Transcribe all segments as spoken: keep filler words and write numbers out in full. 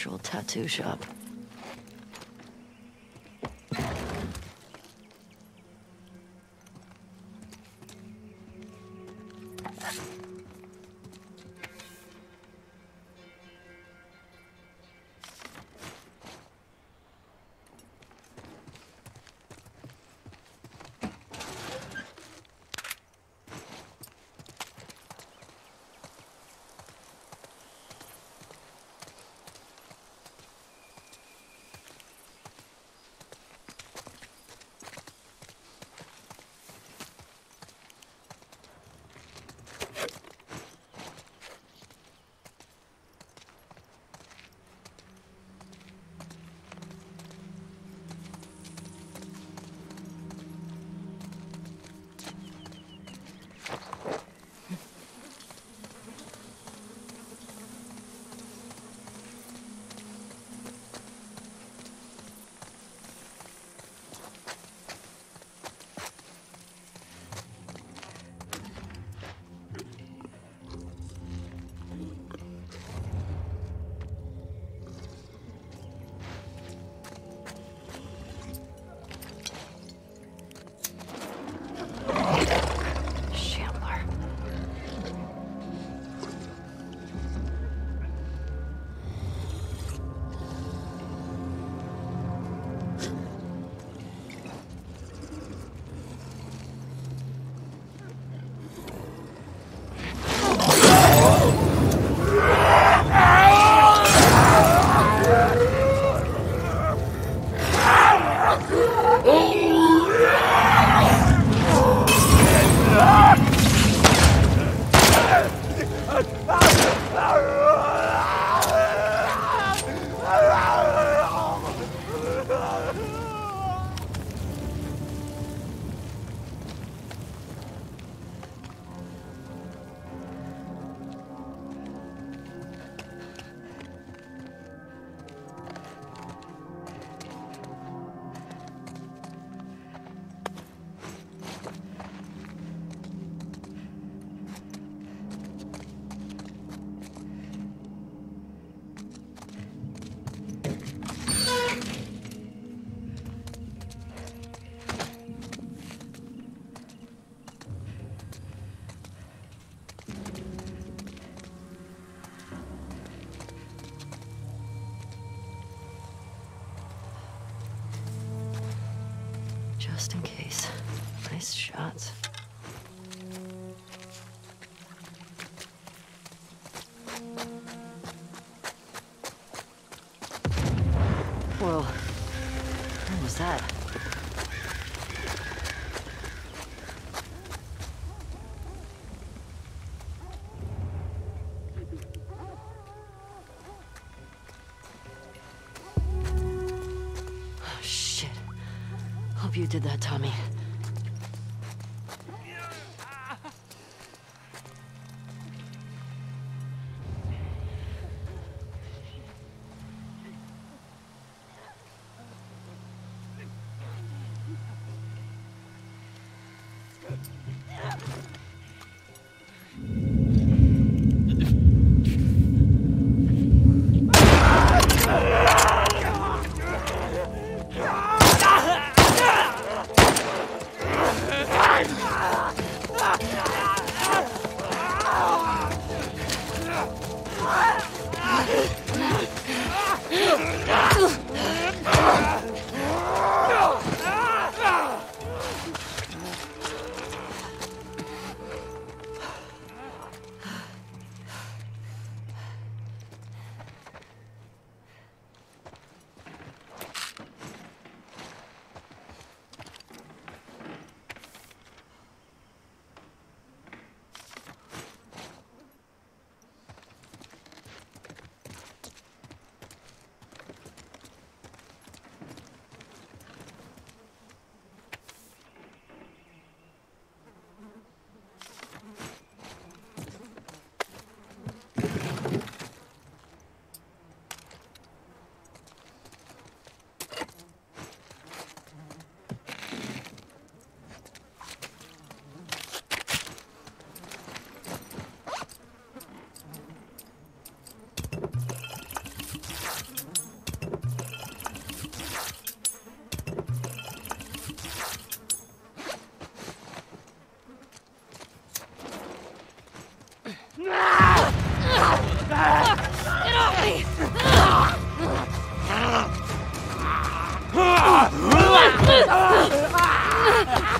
actual tattoo shop. Just in case. Nice shots. Whoa. What was that? Hope you did that, Tommy.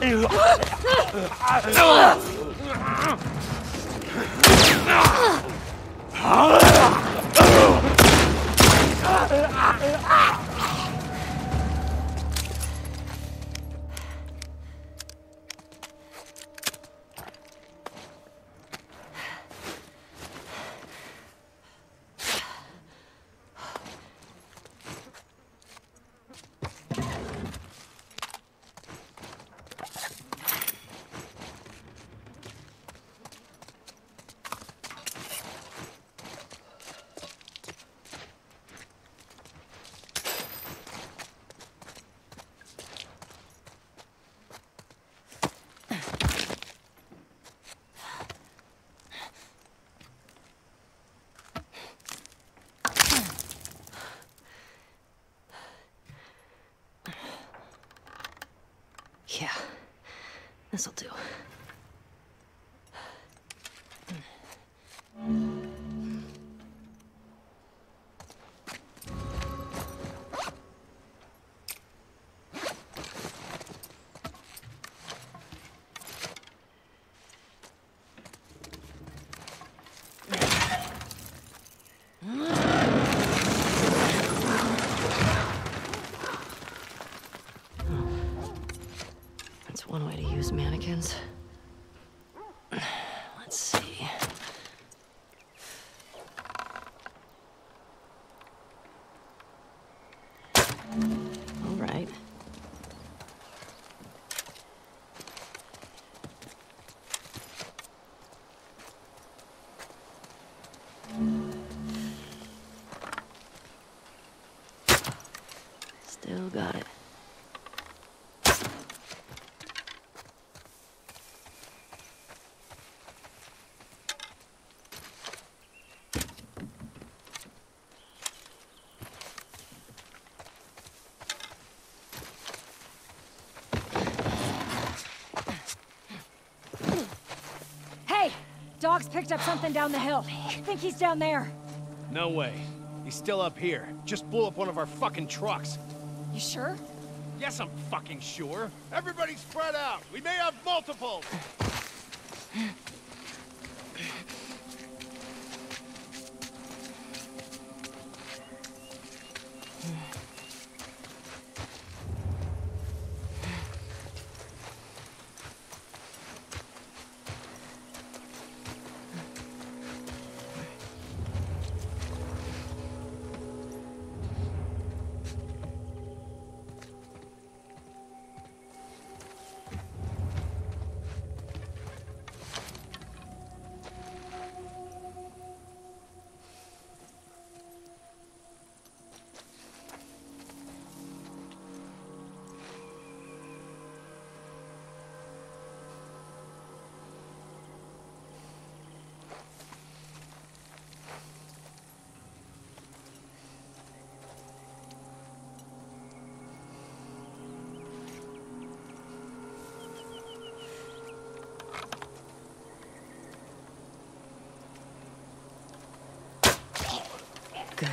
Yeah, this'll do. That's one way to use mannequins. Let's see. All right. Still got it. Dog's picked up something down the hill. I think he's down there. No way. He's still up here. Just blew up one of our fucking trucks. You sure? Yes, I'm fucking sure. Everybody spread out. We may have multiples. Good.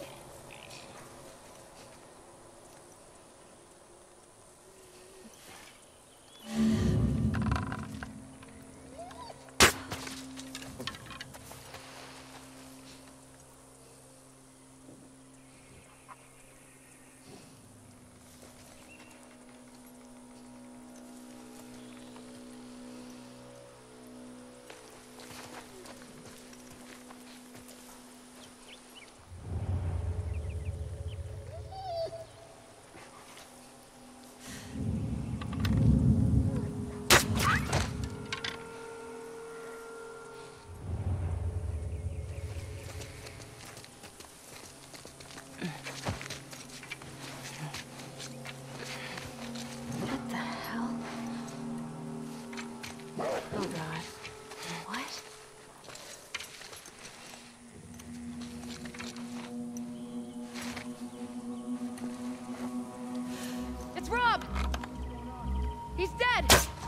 It's Rob! He's dead!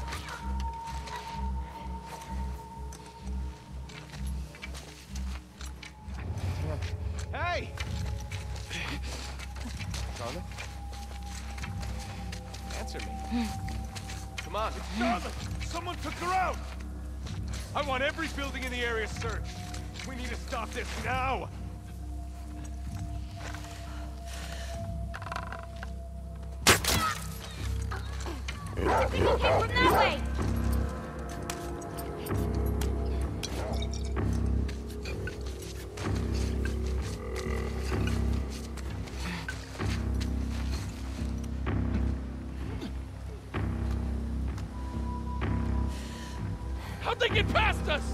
Hey! Charlie? Answer me. Come on. It's Charlotte! Someone took her out! I want every building in the area searched. We need to stop this now! I think he came from that way! How'd they get past us?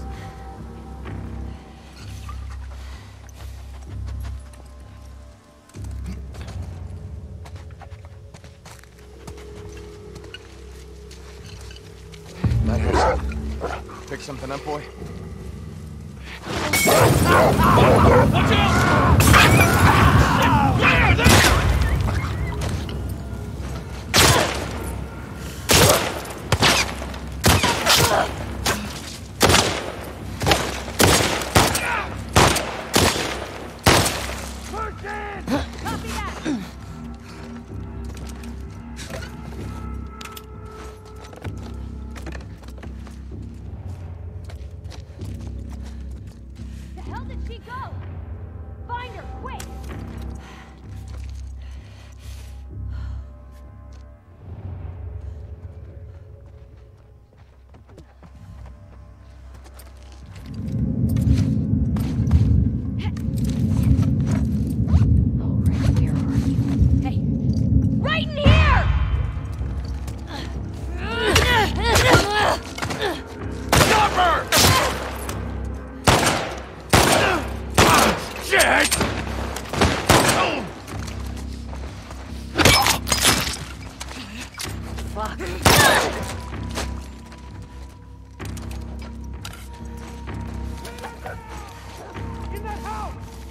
Might have some. Pick something up, boy. Watch out! There! There! Copy that! The hell did she go? Find her, quick! Oh, right here are you? Hey, right in here! Stop her! Shit! Fuck. In that house!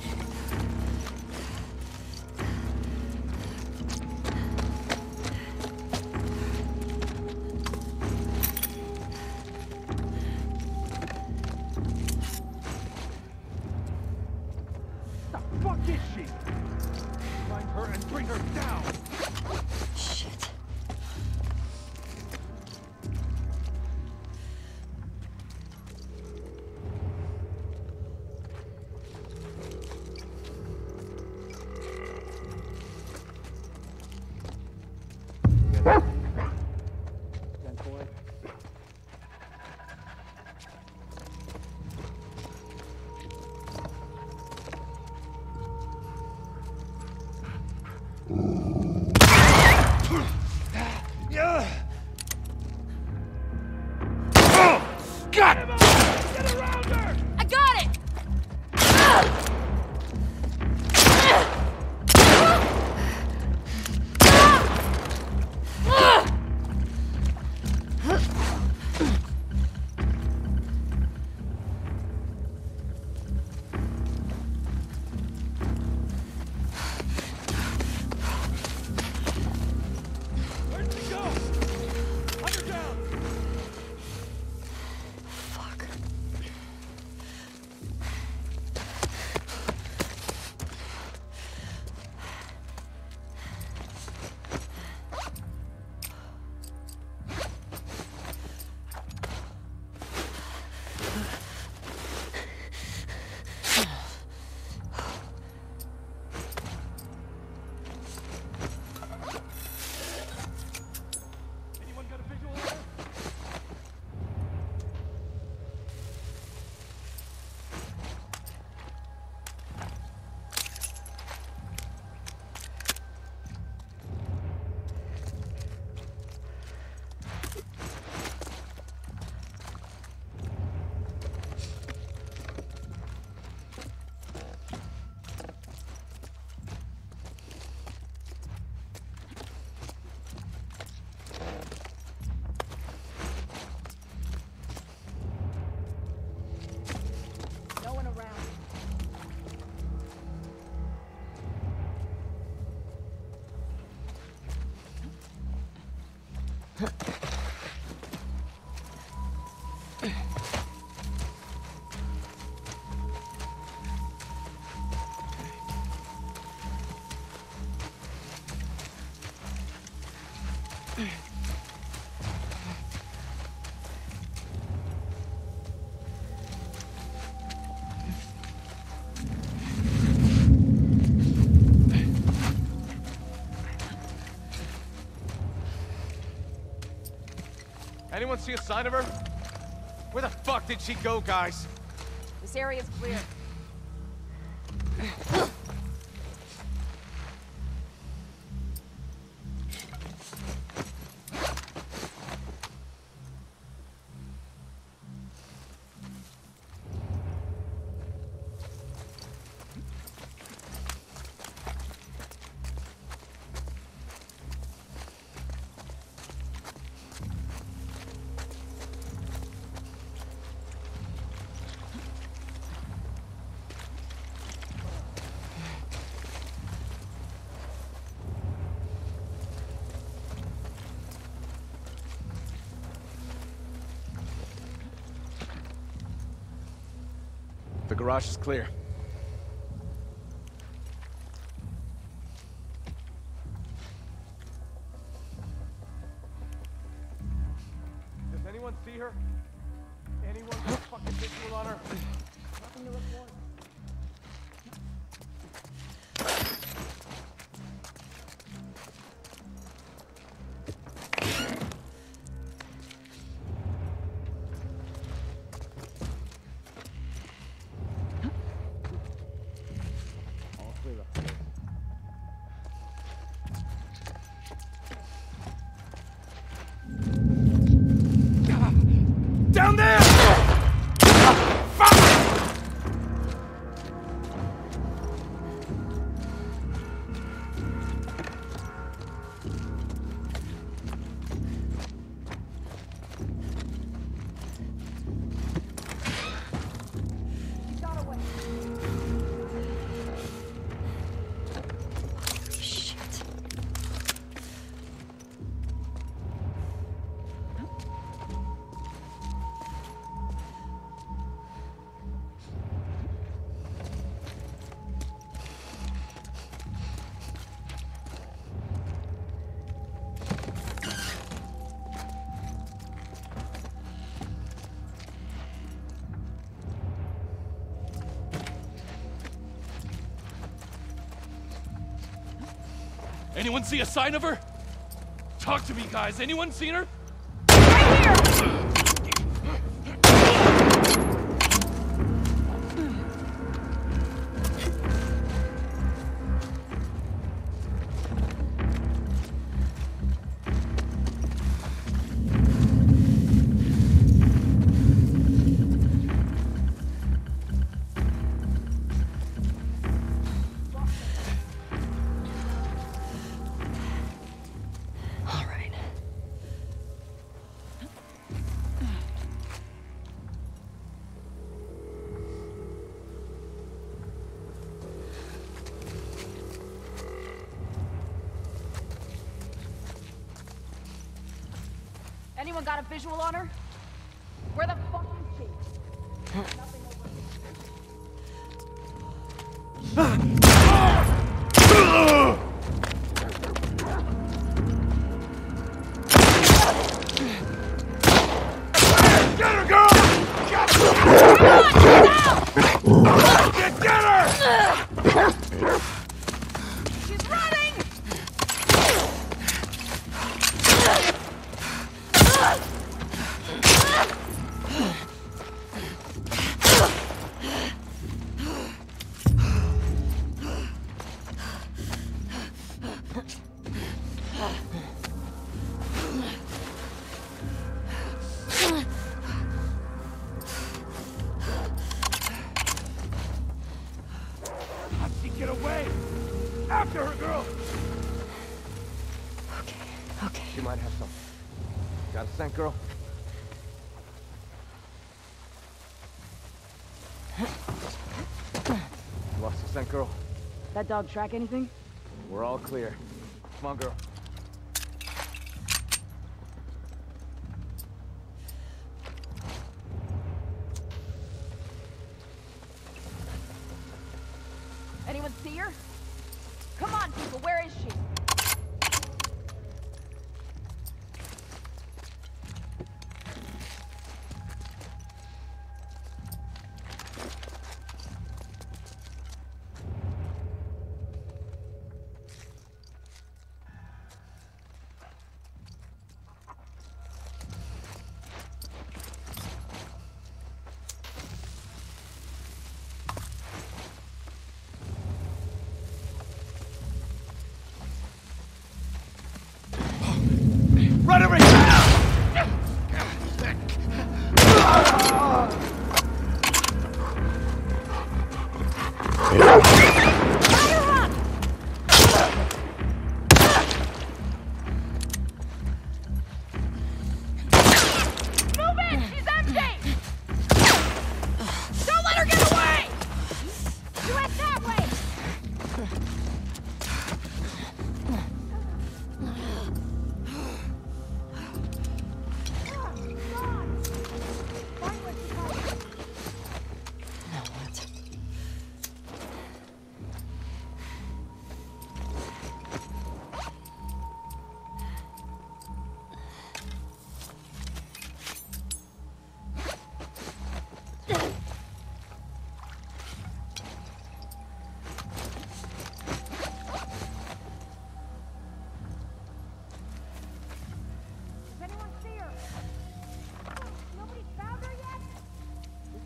The fuck is she? Find her and bring her down! Shit. Yeah. Oh, God! Get around her! I got it! Where'd she go? Hunt her down! Fuck. Anyone got a visual on her? No one around. Anyone see a sign of her? Where the fuck did she go, guys? This area's clear. The garage is clear. Does anyone see her? Anyone got a fucking visual on her? Nothing to report. Down there! Fuck! He got away. Shit. Anyone see a sign of her? Talk to me, guys. Anyone seen her? All right. Anyone got a visual on her? Where the fuck is she? Nothing over Get her, girl! Get Get, get her! She's running! How'd she get away? After her, girl! Okay. Okay. She might have something. Got a scent, girl? Lost the scent, girl? That dog track anything? We're all clear. Come on, girl. Anyone see her? Come on, people, where is she?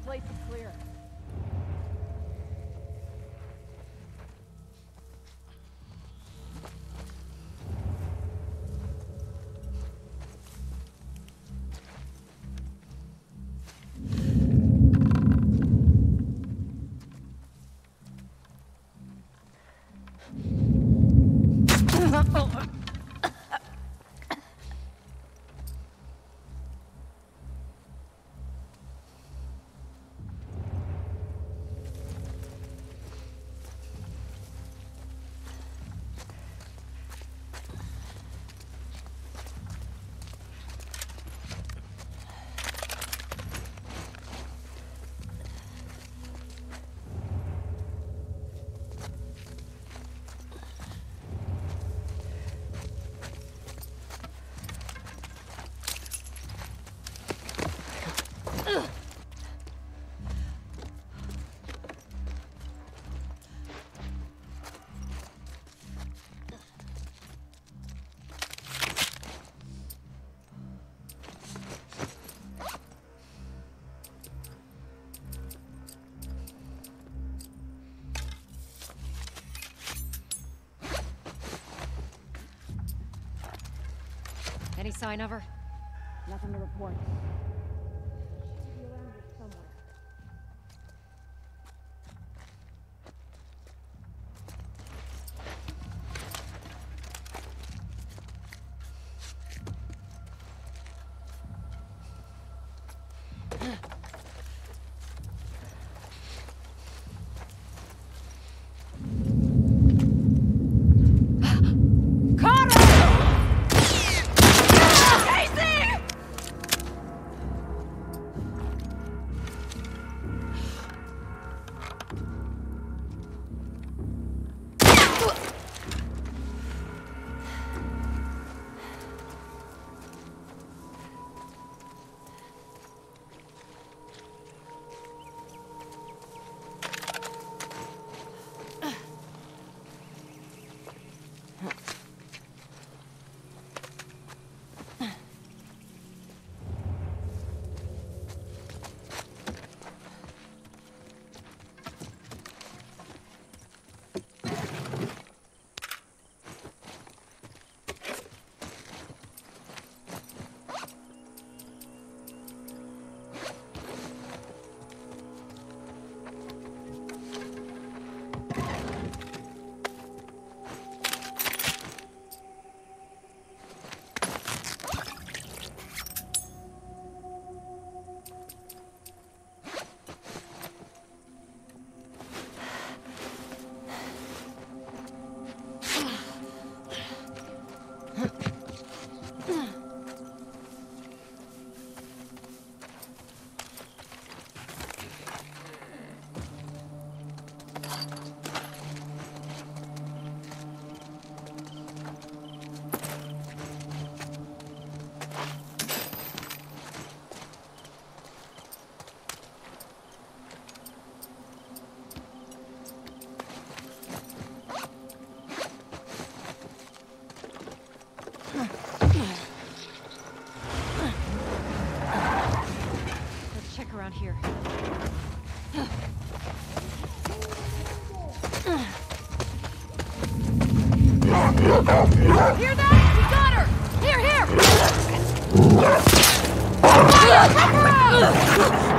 place is clear. Any sign of her? Nothing to report. Should be around here somewhere. Around here. Hear that? We got her! Here, here! Check her out!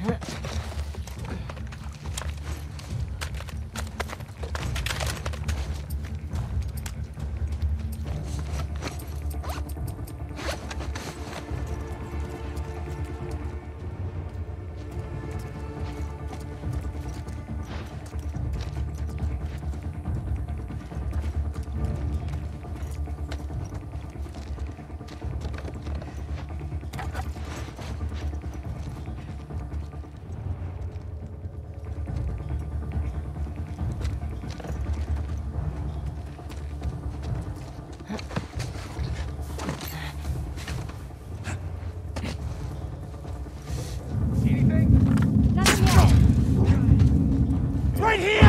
Right here!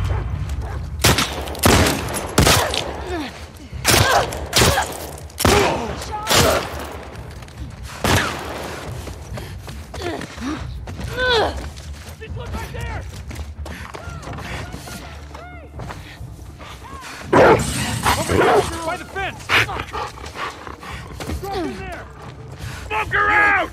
Just look right there! Over here! By the fence! He's dropped in there! Smoke her out!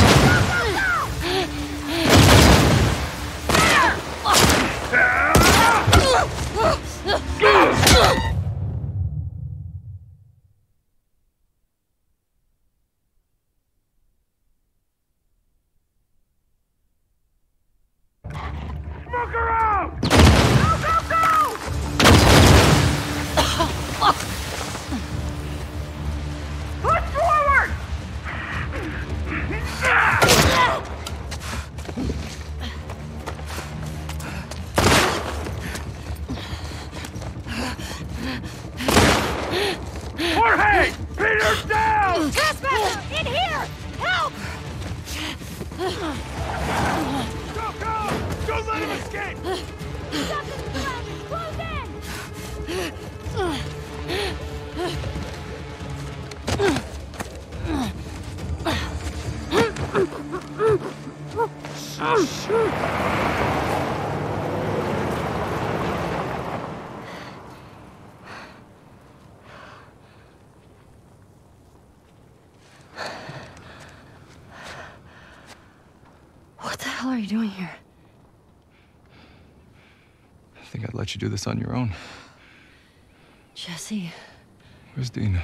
Smoke her out! Go, go, go! Push forward! Jorge! Peter's down! Trespasser! In here! Help! Go, go! Don't let him escape! Something's surrounded! Close in! What the hell are you doing here? I think I'd let you do this on your own. Jesse, Where's Dina?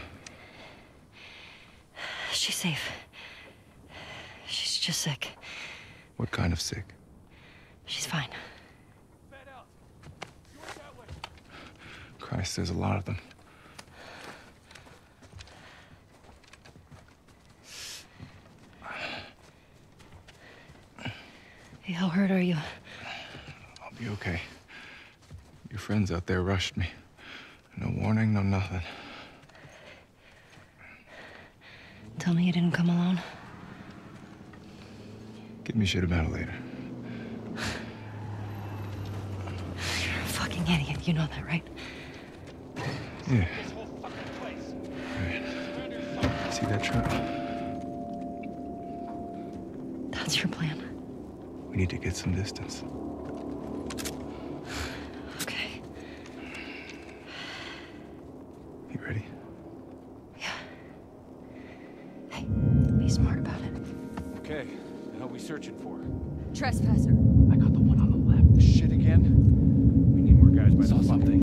she's safe. She's just sick. What kind of sick? She's fine. Fan out. You went that way. Christ, there's a lot of them. Hey, how hurt are you? I'll be okay. Your friends out there rushed me. No warning, no nothing. Tell me you didn't come alone. Give me shit about it later. You're a fucking idiot. You know that, right? Yeah. This whole fucking place. Right. See that truck? That's your plan. We need to get some distance. Okay. You ready? Yeah. Hey, be smart about it. Okay, what are we searching for? Trespasser. I got the one on the left. Shit again? We need more guys by the something.